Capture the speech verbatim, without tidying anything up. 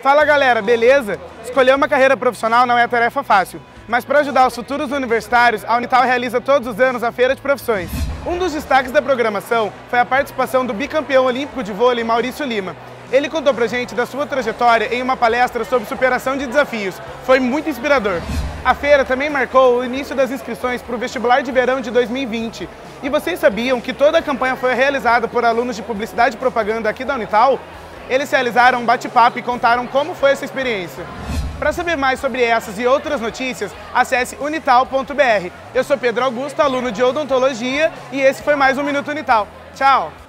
Fala galera, beleza? Escolher uma carreira profissional não é tarefa fácil, mas para ajudar os futuros universitários, a Unital realiza todos os anos a Feira de Profissões. Um dos destaques da programação foi a participação do bicampeão olímpico de vôlei Maurício Lima. Ele contou pra gente da sua trajetória em uma palestra sobre superação de desafios. Foi muito inspirador. A feira também marcou o início das inscrições para o vestibular de verão de dois mil e vinte. E vocês sabiam que toda a campanha foi realizada por alunos de publicidade e propaganda aqui da Unital? Eles realizaram um bate-papo e contaram como foi essa experiência. Para saber mais sobre essas e outras notícias, acesse unital ponto br. Eu sou Pedro Augusto, aluno de odontologia, e esse foi mais um Minuto Unital. Tchau!